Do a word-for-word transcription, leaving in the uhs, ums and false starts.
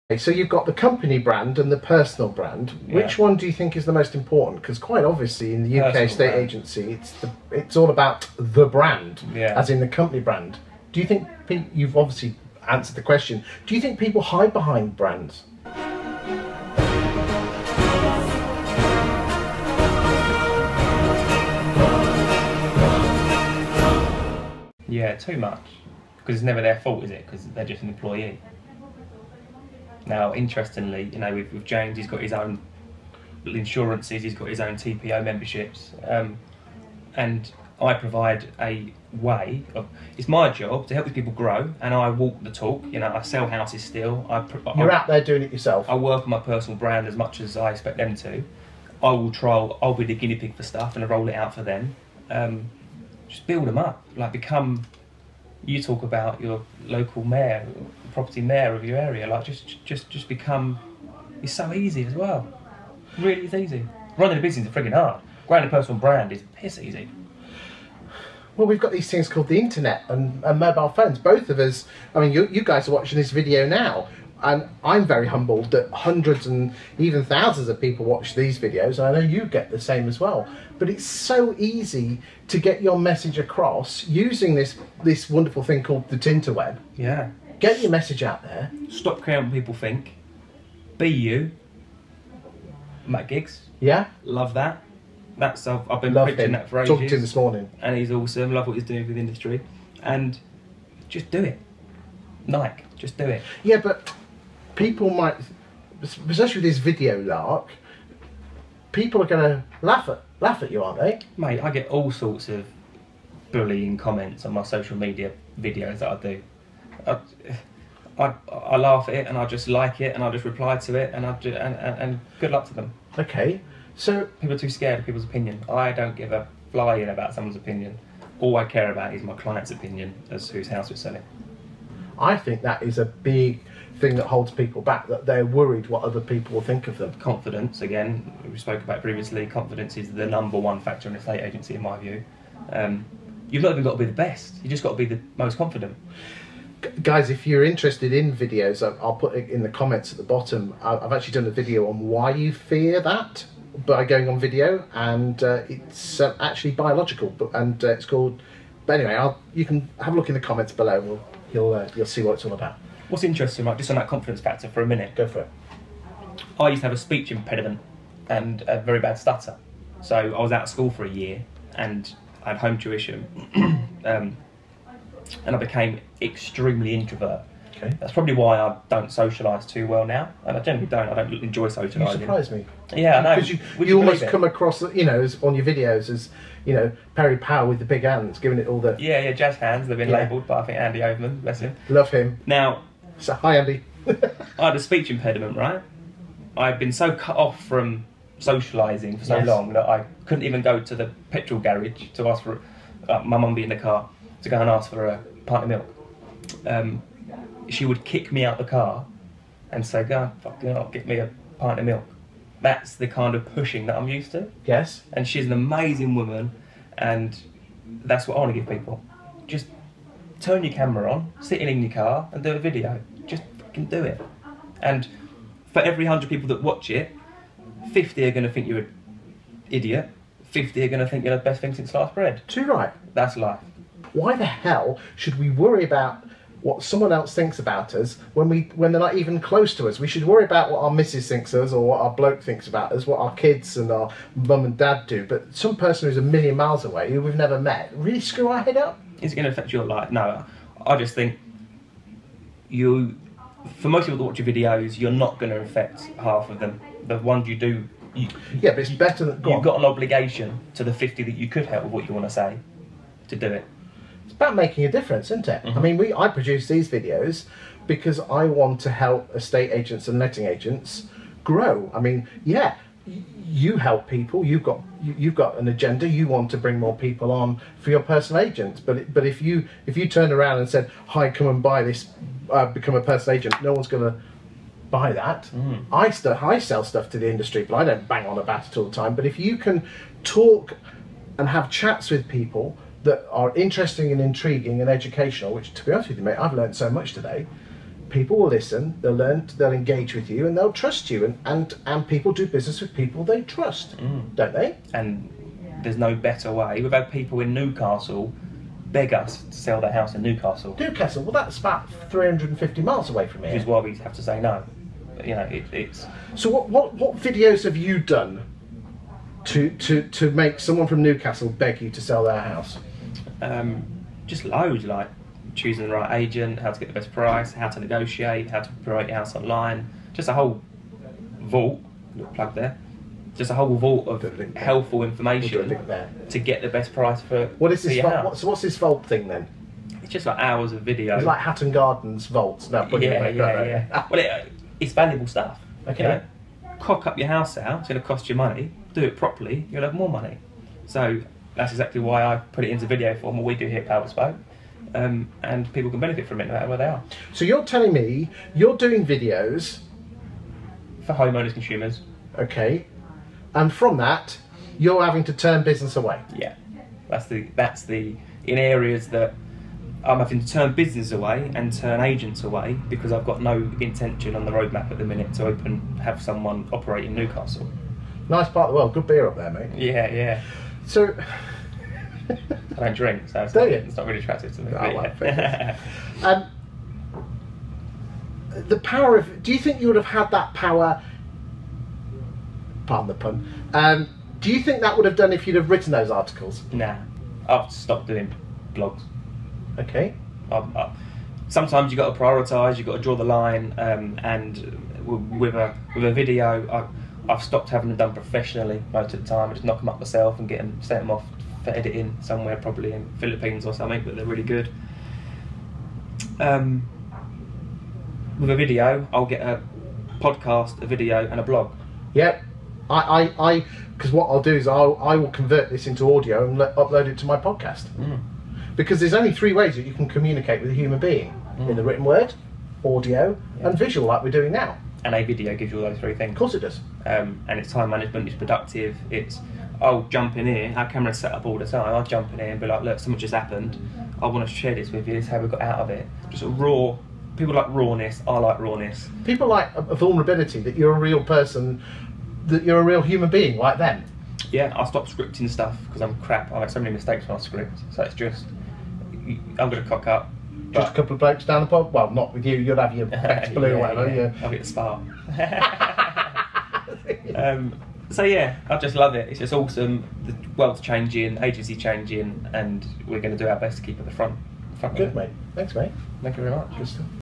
So you've got the company brand and the personal brand. Which Yeah. one do you think is the most important? Because quite obviously in the U K Personal estate brand. agency, it's the it's all about the brand, Yeah. as in the company brand. Do you think pe- you've obviously answered the question? Do you think people hide behind brands? Yeah, too much. Because it's never their fault, is it? Because they're just an employee. Now, interestingly, you know, with, with James, he's got his own insurances, he's got his own T P O memberships, um, and I provide a way of. It's my job to help these people grow, and I walk the talk. You know, I sell houses still. I, You're I, out there doing it yourself. I work on my personal brand as much as I expect them to. I will try. I'll be the guinea pig for stuff, and I roll it out for them. Um, just build them up. Like become. You talk about your local mayor, property mayor of your area. Like just, just, just become. It's so easy as well. Really, it's easy. Running a business is frigging hard. Growing a personal brand is piss easy. Well, we've got these things called the internet and, and mobile phones. Both of us, I mean, you, you guys are watching this video now, and I'm very humbled that hundreds and even thousands of people watch these videos, and I know you get the same as well. But it's so easy to get your message across using this, this wonderful thing called the Tinterweb. Yeah. Get your message out there. Stop caring what people think. Be you. Matt Giggs. Yeah? Love that. That's I've, I've been Love preaching him. that for ages. Talking to him this morning. And he's awesome. Love what he's doing with the industry. And just do it. Nike, just do it. Yeah, but people might, especially with this video lark, people are going to laugh at laugh at you, aren't they? Mate, I get all sorts of bullying comments on my social media videos that I do. I, I, I laugh at it and I just like it and I just reply to it and I do, and, and, and good luck to them. Okay, so People are too scared of people's opinion. I don't give a flying about someone's opinion. All I care about is my client's opinion as whose house we're selling. I think that is a big thing that holds people back, that they're worried what other people will think of them. Confidence, again, we spoke about previously, confidence is the number one factor in a estate agency in my view. Um, you've not even got to be the best, you just got to be the most confident. G- Guys, if you're interested in videos, I- I'll put it in the comments at the bottom. I- I've actually done a video on why you fear that by going on video, and uh, it's uh, actually biological, but and uh, it's called. But anyway, I'll, you can have a look in the comments below. We'll, you'll uh, you'll see what it's all about. What's interesting, right, just on that confidence factor for a minute, Go for it. I used to have a speech impediment and a very bad stutter. So I was out of school for a year and I had home tuition um, and I became extremely introvert. Okay. That's probably why I don't socialise too well now, and I generally don't. I don't enjoy You socialising. surprise me. Yeah, I know. Because you, Would you almost believe it? come across, you know, as, on your videos as, you know, Perry Power with the big hands, giving it all the... Yeah, yeah, jazz hands. They've been Yeah. labelled by I think Andy Overman, bless him. Love him. Now, So, hi, Andy. I had a speech impediment, right? I'd been so cut off from socialising for so Yes. long that I couldn't even go to the petrol garage to ask for, uh, my mum being in the car, to go and ask for a pint of milk. Um, she would kick me out the car and say, go on, fucking hell, get me a pint of milk. That's the kind of pushing that I'm used to. Yes. And she's an amazing woman, and that's what I want to give people. Just turn your camera on, sit in your car and do a video. Just fucking do it. And for every hundred people that watch it, fifty are going to think you're an idiot, fifty are going to think you're the best thing since sliced bread. Too right. That's life. Why the hell should we worry about what someone else thinks about us when we when they're not even close to us? We should worry about what our missus thinks of us, or what our bloke thinks about us, what our kids and our mum and dad do. But some person who's a million miles away, who we've never met, really screw our head up? Is it going to affect your life? No, I just think you, for most people that watch your videos, you're not going to affect half of them. The ones you do, you, Yeah, but it's better than... Go you've on. got an obligation to the fifty that you could help with what you want to say, to do it. It's about making a difference, isn't it? Mm-hmm. I mean, we I produce these videos because I want to help estate agents and letting agents grow. I mean, yeah, y- you help people. You've got you, you've got an agenda. You want to bring more people on for your personal agents. But it, but if you if you turned around and said, "Hi, come and buy this, uh, become a personal agent," no one's going to buy that. Mm. I st- I sell stuff to the industry, but I don't bang on about it all the time. But if you can talk and have chats with people that are interesting and intriguing and educational, which, to be honest with you, mate, I've learned so much today. people will listen, they'll learn, they'll engage with you, and they'll trust you. And and, and people do business with people they trust, Mm. don't they? And there's no better way. We've had people in Newcastle beg us to sell their house in Newcastle, Newcastle, well, that's about three hundred fifty miles away from which here. is why we have to say no. You know, it, it's So what, what what videos have you done to to to make someone from Newcastle beg you to sell their house? um, just loads, like choosing the right agent, how to get the best price, how to negotiate, how to promote your house online. Just a whole vault, little plug there, just a whole vault of Put a link there. helpful We'll do a information link there. to get the best price for, What is for this? your Vault, house. what, so what's this vault thing then? It's just like hours of video. It's like Hatton Gardens vaults. No, put it yeah, in yeah, there, yeah. right? Well, it, it's valuable stuff. Okay. You know, cock up your house out. It's going to cost you money. Do it properly. You'll have more money. So that's exactly why I put it into video form. What we do here at Power Bespoke, um, and people can benefit from it no matter where they are. So you're telling me you're doing videos, For homeowners, consumers, okay, and from that you're having to turn business away. yeah, that's the that's the in areas that I'm having to turn business away and turn agents away because I've got no intention on the roadmap at the minute to open have someone operate in Newcastle. Nice part of the world. Good beer up there, mate. Yeah, yeah. So. I don't drink, so it's, Do not, you? it's not really attractive to me. Oh, but well, yeah. fair Um, the power of. Do you think you would have had that power? Pardon the pun. Um, do you think that would have done if you'd have written those articles? Nah, I've stopped doing blogs. Okay. I've, i sometimes you got to prioritise. You got to draw the line, um, and w- with a with a video, I, I've stopped having them done professionally most of the time. I just knock them up myself and get them sent them off for editing somewhere, probably in Philippines or something. But they're really good. Um, with a video, I'll get a podcast, a video, and a blog. Yep. I, I, I, because what I'll do is I'll, I will convert this into audio and let, upload it to my podcast. Mm. Because there's only three ways that you can communicate with a human being: Mm. in the written word, audio, Yeah. and visual, like we're doing now. And a video gives you all those three things. Of course it does. Um, and it's time management, it's productive, it's, I'll jump in here, our camera's set up all the time, I'll jump in here and be like, look, something just happened, I want to share this with you, this is how we got out of it. Just a raw, people like rawness, I like rawness. People like a, a vulnerability, that you're a real person, that you're a real human being like them. Yeah, I stopped scripting stuff because I'm crap, I make so many mistakes when I script, so it's just, I'm going to cock up. Just a couple of blokes down the pub. Well, not with you. You'll have your Bex Blue or whatever. Yeah. I'll get the spa. um, so yeah, I just love it. It's just awesome. The world's changing, agency changing, and we're going to do our best to keep at the front. front of Good, it. mate. Thanks, mate. Thank you very much. Good stuff.